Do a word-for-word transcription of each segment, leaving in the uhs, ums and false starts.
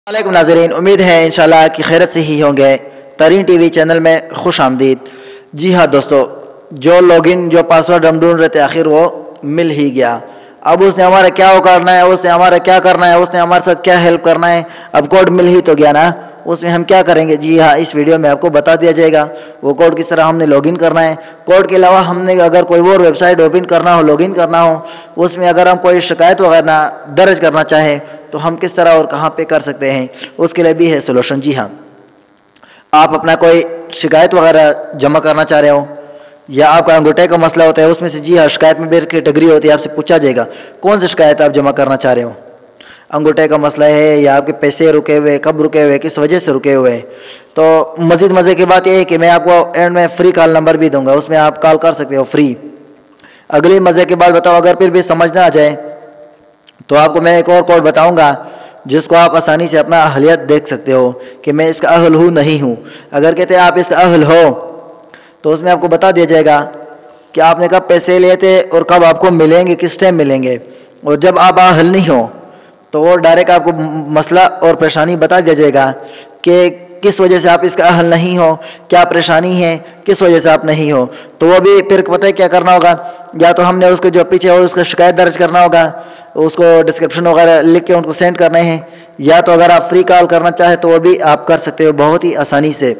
वालेकुम नाज़रीन, उम्मीद है इंशाल्लाह कि खैरत से ही होंगे। तरीन टीवी चैनल में खुश आमदीद। जी हाँ दोस्तों, जो लॉगिन जो पासवर्ड हम ढूंढ रहे थे आखिर वो मिल ही गया। अब उसने हमारा क्या करना है, उसने हमारा क्या करना है, उसने हमारे साथ क्या हेल्प करना है। अब कोड मिल ही तो गया ना, उसमें हम क्या करेंगे। जी हाँ, इस वीडियो में आपको बता दिया जाएगा वो कोड किस तरह हमने लॉगिन करना है। कोड के अलावा हमने अगर कोई और वेबसाइट ओपन करना हो, लॉगिन करना हो, उसमें अगर हम कोई शिकायत वगैरह दर्ज करना चाहें तो हम किस तरह और कहाँ पे कर सकते हैं, उसके लिए भी है सोल्यूशन। जी हाँ, आप अपना कोई शिकायत वगैरह जमा करना चाह रहे हो या आपका अंगूठे का मसला होता है उसमें से, जी हाँ, शिकायत में भी कैटेगरी होती है, आपसे पूछा जाएगा कौन सी शिकायत आप जमा करना चाह रहे हो। अंगूठे का मसला है या आपके पैसे रुके हुए, कब रुके हुए, किस वजह से रुके हुए। तो मज़ीद मज़े की बात यह है कि मैं आपको एंड में फ्री कॉल नंबर भी दूंगा, उसमें आप कॉल कर सकते हो फ्री। अगली मज़े की बात बताओ, अगर फिर भी समझ ना आ जाए तो आपको मैं एक और कोड बताऊंगा जिसको आप आसानी से अपना अहलियत देख सकते हो कि मैं इसका अहल हूँ नहीं हूँ। अगर कहते हैं आप इसका अहल हो तो उसमें आपको बता दिया जाएगा कि आपने कब पैसे लिए थे और कब आपको मिलेंगे, किस टाइम मिलेंगे। और जब आप अहल नहीं हो तो वो डायरेक्ट आपको मसला और परेशानी बता दिया जाएगा कि किस वजह से आप इसका अहल नहीं हो, क्या परेशानी है, किस वजह से आप नहीं हो। तो वो भी फिर पता है क्या करना होगा, या तो हमने उसके जो पीछे और उसका शिकायत दर्ज करना होगा, उसको डिस्क्रिप्शन वगैरह लिख के उनको सेंड करने हैं, या तो अगर आप फ्री कॉल करना चाहें तो वो भी आप कर सकते हो बहुत ही आसानी से।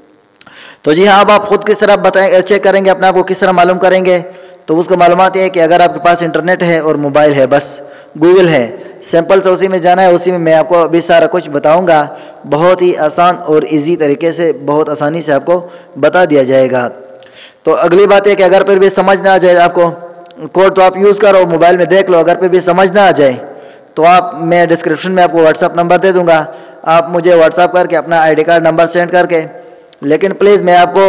तो जी हाँ, अब आप खुद किस तरह बताएं, चेक करेंगे अपने आप को किस तरह मालूम करेंगे। तो उसको मालूमात ये है कि अगर आपके पास इंटरनेट है और मोबाइल है, बस गूगल है, सिंपल से उसी में जाना है, उसी में मैं आपको अभी सारा कुछ बताऊंगा। बहुत ही आसान और इजी तरीके से बहुत आसानी से आपको बता दिया जाएगा। तो अगली बात है कि अगर फिर भी समझ ना आ जाए आपको कोड, तो आप यूज़ करो, मोबाइल में देख लो। अगर फिर भी समझ ना आ जाए तो आप, मैं डिस्क्रिप्शन में आपको व्हाट्सअप नंबर दे दूंगा, आप मुझे व्हाट्सअप करके अपना आईडी कार्ड नंबर सेंड करके। लेकिन प्लीज़ मैं आपको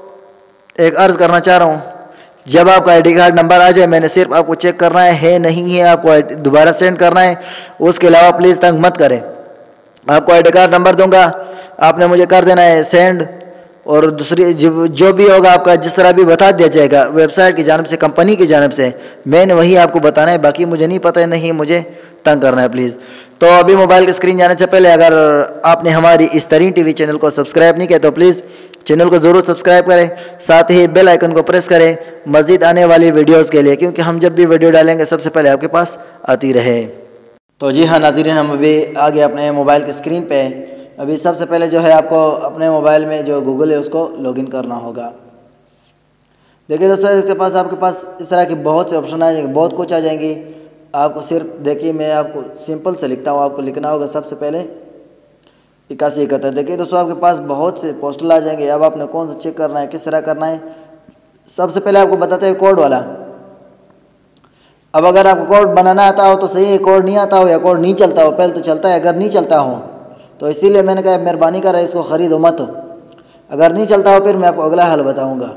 एक अर्ज़ करना चाह रहा हूँ, जब आपका आईडी कार्ड नंबर आ जाए मैंने सिर्फ आपको चेक करना है है नहीं है, आपको दोबारा सेंड करना है। उसके अलावा प्लीज़ तंग मत करें। आपको आईडी कार्ड नंबर दूंगा, आपने मुझे कर देना है सेंड, और दूसरी जो भी होगा आपका जिस तरह भी बता दिया जाएगा वेबसाइट की जानिब से, कंपनी की जानिब से, मैंने वही आपको बताना है। बाकी मुझे नहीं पता है, नहीं मुझे तंग करना है प्लीज़। तो अभी मोबाइल की स्क्रीन जाने से पहले अगर आपने हमारी इस तरीन टीवी चैनल को सब्सक्राइब नहीं किया तो प्लीज़ चैनल को ज़रूर सब्सक्राइब करें, साथ ही बेल आइकन को प्रेस करें मज़ीद आने वाली वीडियोस के लिए, क्योंकि हम जब भी वीडियो डालेंगे सबसे पहले आपके पास आती रहे। तो जी हाँ नाज़रीन, हम अभी आ गए अपने मोबाइल की स्क्रीन पे। अभी सबसे पहले जो है आपको अपने मोबाइल में जो गूगल है उसको लॉगिन करना होगा। देखिए दोस्तों, इसके पास आपके पास इस तरह की बहुत से ऑप्शन आ जाएंगे, बहुत कुछ आ जाएंगी। आपको सिर्फ देखिए, मैं आपको सिंपल से लिखता हूँ, आपको लिखना होगा सबसे पहले इक्यासी इकहत्तर। देखिए दोस्तों, आपके पास बहुत से पोस्टल आ जाएंगे। अब आपने कौन सा चेक करना है, किस तरह करना है, सबसे पहले आपको बताते हैं कोड वाला। अब अगर आपको कोड बनाना आता हो तो सही है, कोड नहीं आता हो या कोड नहीं चलता हो, पहले तो चलता है, अगर नहीं चलता हो तो इसीलिए मैंने कहा मेहरबानी कर इसको ख़रीदो मत। अगर नहीं चलता हो फिर मैं आपको अगला हल बताऊंगा।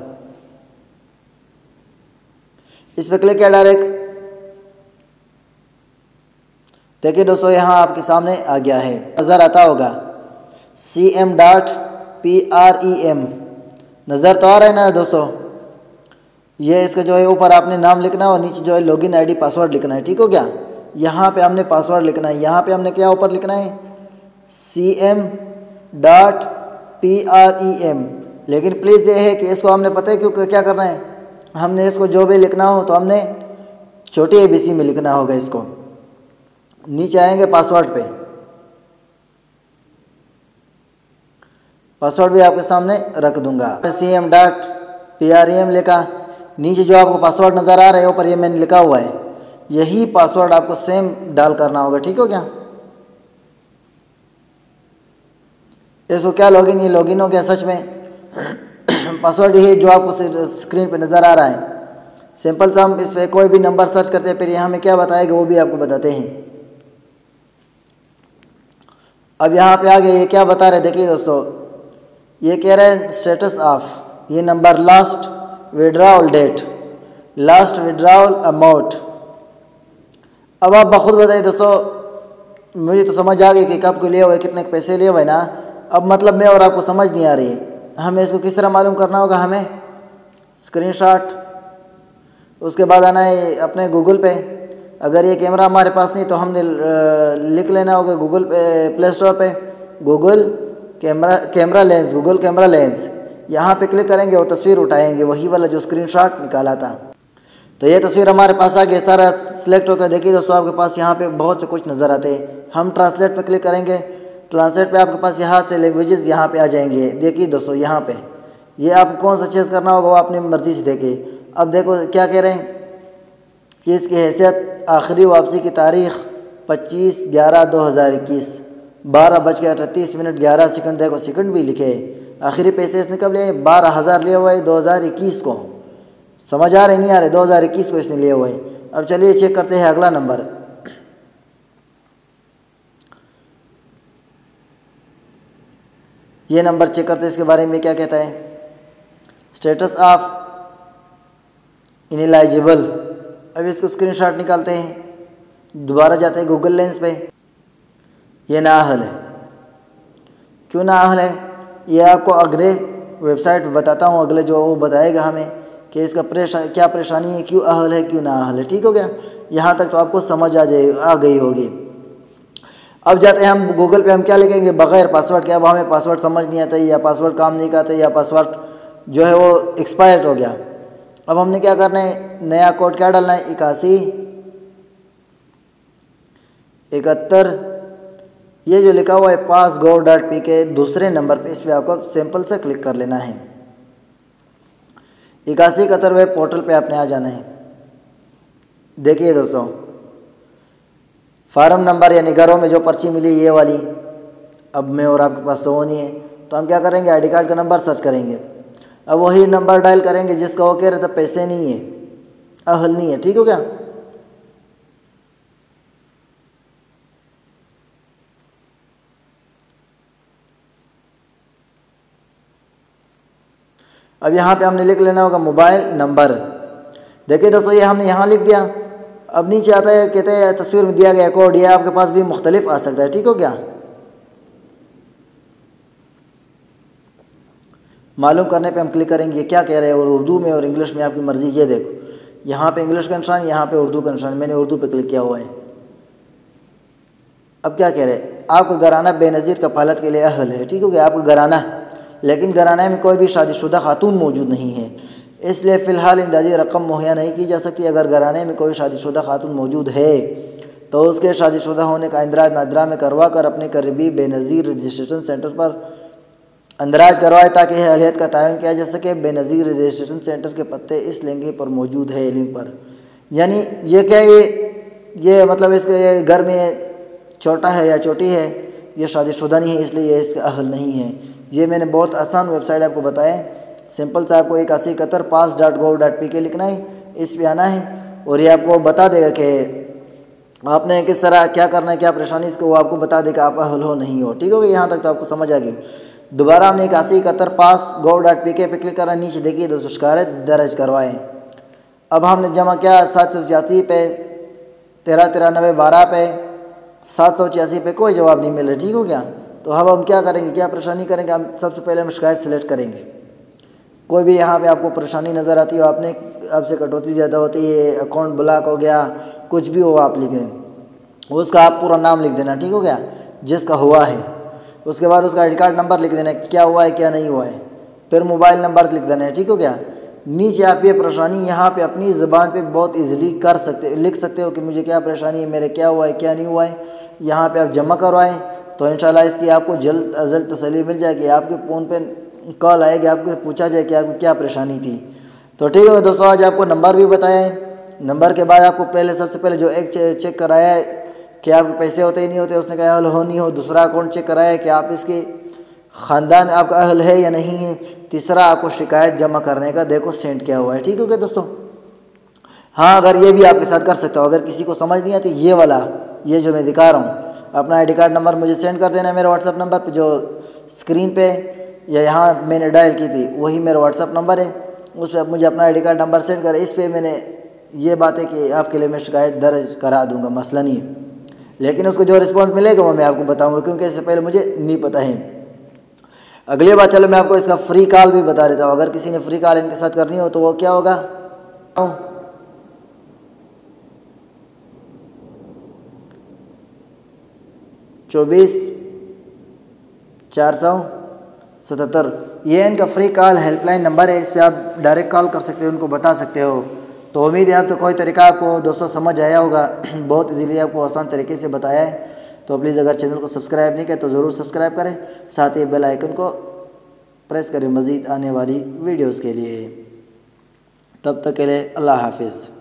इस पर क्लिक किया डायरेक्ट। देखिए दोस्तों, यहाँ आपके सामने आ गया है, नज़र आता होगा C M dot P R E M, नज़र तो आ रहा है ना दोस्तों। ये इसका जो है ऊपर आपने नाम लिखना है और नीचे जो है लॉगिन आईडी पासवर्ड लिखना है, ठीक हो गया। यहाँ पे हमने पासवर्ड लिखना है, यहाँ पे हमने क्या ऊपर लिखना है C M dot P R E M. लेकिन प्लीज़ ये है कि इसको हमने पता है क्यों क्या करना है, हमने इसको जो भी लिखना हो तो हमने छोटी ए बी सी में लिखना होगा। इसको नीचे आएंगे पासवर्ड पे, पासवर्ड भी आपके सामने रख दूंगा। C M dot P R E M लिखा, नीचे जो आपको पासवर्ड नज़र आ रहा है ऊपर ये मैंने लिखा हुआ है, यही पासवर्ड आपको सेम डाल करना होगा, ठीक हो गया। इसको क्या लॉगिन, ये लॉगिन हो गया सच में। पासवर्ड ये जो आपको स्क्रीन पे नज़र आ रहा है, सिंपल सा हम इस पर कोई भी नंबर सर्च करते हैं, फिर यहाँ में क्या बताएगा वो भी आपको बताते हैं। अब यहाँ पे आगे ये क्या बता रहे हैं, देखिए दोस्तों, ये कह रहे हैं स्टेटस ऑफ, ये number last withdrawal date, last withdrawal amount. अब आप बखुद बताइए दोस्तों, मुझे तो समझ आ गई कि कब को लिए हुए, कितने पैसे लिए हुए ना। अब मतलब मैं और आपको समझ नहीं आ रही है, हमें इसको किस तरह मालूम करना होगा। हमें स्क्रीनशॉट, उसके बाद आना है अपने गूगल पे, अगर ये कैमरा हमारे पास नहीं तो हमने लिख लेना होगा गूगल पे प्ले स्टोर पे Google camera camera lens Google camera lens, यहाँ पे क्लिक करेंगे और तस्वीर उठाएंगे, वही वाला जो स्क्रीनशॉट निकाला था। तो ये तस्वीर हमारे पास आ गई, सारा सिलेक्ट होकर देखिए दोस्तों आपके पास यहाँ पे बहुत से कुछ नज़र आते हैं। हम ट्रांसलेट पे क्लिक करेंगे, ट्रांसलेट पे आपके पास यहाँ से लैंग्वेजेस यहाँ पे आ जाएंगे। देखिए दोस्तों यहाँ पे ये आपको कौन सा चीज़ करना होगा वो अपनी मर्ज़ी से देखिए। अब देखो क्या कह रहे हैं कि इसकी हैसियत आखिरी वापसी की तारीख़ पच्चीस ग्यारह दो हज़ार इक्कीस बारह बज के अड़तीस मिनट ग्यारह सेकंड। देखो सेकंड भी लिखे, आखिरी पैसे इसने कब लिए, बारह हज़ार लिए हुए दो हज़ार इक्कीस को। समझ आ रहे नहीं आ रहे, दो हज़ार इक्कीस को इसने लिए हुए। अब चलिए चेक करते हैं अगला नंबर। ये नंबर चेक करते हैं, इसके बारे में क्या कहता है। Status of ineligible. अब इसको स्क्रीनशॉट निकालते हैं, दोबारा जाते हैं गूगल लेंस पे। ये नाअहल है, क्यों नाअहल है ये आपको अगले वेबसाइट पे बताता हूँ, अगले जो वो बताएगा हमें कि इसका परेशान क्या परेशानी है, क्यों अहल है क्यों नाअहल है। ठीक हो गया, यहाँ तक तो आपको समझ आ जाए आ गई होगी। अब जाते हैं हम गूगल पे, हम क्या लिखेंगे बग़ैर पासवर्ड के। अब हमें पासवर्ड समझ नहीं आता या पासवर्ड काम नहीं करता या पासवर्ड जो है वो एक्सपायर्ड हो गया। अब हमने क्या करना है, नया कोड क्या डालना है, इक्यासी इकहत्तर। ये जो लिखा हुआ है पास गो डॉट पी के दूसरे नंबर पे, इस पर आपको सिंपल से क्लिक कर लेना है। इक्यासी इकहत्तर वेब पोर्टल पे आपने आ जाना है। देखिए दोस्तों फार्म नंबर यानी घरों में जो पर्ची मिली ये वाली, अब में और आपके पास तो वो नहीं है, तो हम क्या करेंगे आई डी कार्ड का नंबर सर्च करेंगे। अब वही नंबर डायल करेंगे जिसका वो कह रहे थे पैसे नहीं है, अहल नहीं है। ठीक हो गया, अब यहाँ पे हमने लिख लेना होगा मोबाइल नंबर। देखिए दोस्तों ये हमने यहाँ लिख दिया। अब नीचे आता है, कहते हैं तस्वीर में दिया गया कोड ये आपके पास भी मुख्तलिफ आ सकता है। ठीक हो गया, मालूम करने पे हम क्लिक करेंगे क्या कह रहे हैं, और उर्दू में और इंग्लिश में आपकी मर्ज़ी। ये देखो यहाँ पे इंग्लिश का निशान, यहाँ पे उर्दू का निशान, मैंने उर्दू पे क्लिक किया हुआ है। अब क्या कह रहे हैं, आपका घराना बेनज़ीर कफ़ालत के लिए अहल है। ठीक हो गया, आपका घराना, लेकिन घराना में कोई भी शादीशुदा खातून मौजूद नहीं है, इसलिए फ़िलहाल इमदादी रकम मुहैया नहीं की जा सकती। अगर घराने में कोई शादीशुदा खातून मौजूद है तो उसके शादीशुदा होने का इंदराज नादरा में करवा कर अपने करीबी बेनज़ीर रजिस्ट्रेशन सेंटर पर अंदराज करवाए ताकि अहलियत का तयन किया जा सके। बेनज़ीर रजिस्ट्रेशन सेंटर के पत्ते इस लिंक पर मौजूद है, लिंक पर। यानी ये क्या ये ये मतलब इसके घर में छोटा है या छोटी है, ये शादीशुदा नहीं है, इसलिए ये इसका अहल नहीं है। ये मैंने बहुत आसान वेबसाइट आपको बताया, सिंपल सा आपको इक्यासी इकहत्तर pass dot gov dot P K लिखना है, इस पे आना है और ये आपको बता देगा कि आपने किस तरह क्या करना है, क्या परेशानी इसको वो आपको बता देगा आप अहल हो नहीं हो। ठीक हो गया, यहाँ तक तो आपको समझ आ गई। दोबारा हमने इक्यासी इकहत्तर पास गोव डॉट पी के पे क्लिक करना, नीचे देखिए दोस्तों शिकायत दर्ज करवाएँ। अब हमने जमा किया सात सौ छियासी पे, तेरह तिरानवे बारह पे, सात सौ छियासी पे कोई जवाब नहीं मिल रहा। ठीक हो गया, तो अब हम क्या करेंगे, क्या परेशानी करेंगे, हम सबसे पहले हम शिकायत सेलेक्ट करेंगे। कोई भी यहाँ पे आपको परेशानी नज़र आती हो, आपने आपसे कटौती ज़्यादा होती है, अकाउंट ब्लॉक हो गया, कुछ भी हो आप लिखें, उसका आप पूरा नाम लिख देना। ठीक हो गया, जिसका हुआ है, उसके बाद उसका आई डी कार्ड नंबर लिख देना है, क्या हुआ है क्या नहीं हुआ है, फिर मोबाइल नंबर लिख देना है। ठीक हो गया, नीचे आप ये परेशानी यहाँ पे अपनी ज़बान पे बहुत इजीली कर सकते लिख सकते हो कि मुझे क्या परेशानी है, मेरे क्या हुआ है क्या नहीं हुआ है। यहाँ पे आप जमा करवाएं तो इंशाल्लाह इसकी आपको जल्द अज जल्द तसल्ली मिल जाएगी। आपके फ़ोन पे कॉल आएगी, आपको पूछा जाए कि आपको क्या परेशानी थी। तो ठीक है दोस्तों, आज आपको नंबर भी बताया है। नंबर के बाद आपको पहले सबसे पहले जो एक चे, चेक कराया है कि आपके पैसे होते ही नहीं होते, उसने कहा अहल हो नहीं हो। दूसरा अकाउंट चेक कराया है कि आप इसके ख़ानदान आपका अहल है या नहीं है। तीसरा आपको शिकायत जमा करने का देखो सेंड किया हुआ है। ठीक हो गया दोस्तों, हाँ अगर ये भी आपके साथ कर सकता हो, अगर किसी को समझ नहीं आती ये वाला, ये जो मैं दिखा रहा हूँ, अपना आई डी कार्ड नंबर मुझे सेंड कर देना है मेरे व्हाट्सअप नंबर पे, जो स्क्रीन पे या यहाँ मैंने डायल की थी वही मेरा व्हाट्सअप नंबर है। उस पर आप मुझे अपना I D card number send करें। इस पर मैंने ये बात है कि आपके लिए मैं शिकायत दर्ज करा दूँगा, मसला नहीं है, लेकिन उसको जो रिस्पॉन्स मिलेगा वो मैं आपको बताऊँगा, क्योंकि इससे पहले मुझे नहीं पता है। अगली बार चलो मैं आपको इसका फ्री कॉल भी बता देता हूँ। अगर किसी ने फ्री कॉल इनके साथ करनी हो तो वो क्या होगा, चौबीस चार सौ सतहत्तर। ये इनका फ्री कॉल हेल्पलाइन नंबर है, इस पर आप डायरेक्ट कॉल कर सकते हो, उनको बता सकते हो। तो उम्मीद है आप तो कोई तरीका आपको दोस्तों समझ आया होगा, बहुत इजीली आपको आसान तरीके से बताया है। तो प्लीज़ अगर चैनल को सब्सक्राइब नहीं किया तो ज़रूर सब्सक्राइब करें, साथ ही बेल आइकन को प्रेस करें मज़ीद आने वाली वीडियोज़ के लिए। तब तक के लिए अल्लाह हाफिज़।